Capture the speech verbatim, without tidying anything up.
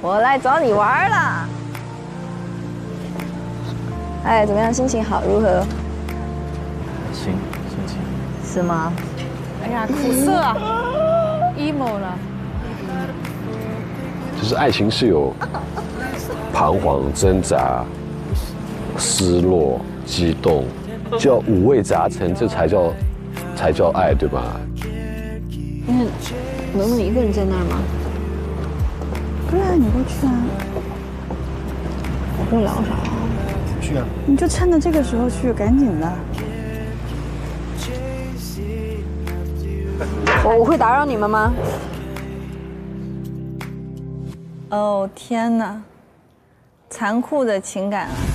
我来找你玩了。哎，怎么样？心情好？如何？ 行，心情是吗？ 哎呀，苦涩啊 ，emo 了。 就是爱情是有彷徨、挣扎、失落、激动，叫五味杂陈，这才叫才叫爱，对吧？ 那能不能一个人在那儿吗？ 对啊，你过去啊。 我跟你聊啥？ 去啊！ 你就趁着这个时候去，赶紧的。 我我会打扰你们吗？ 哦天哪，残酷的情感啊！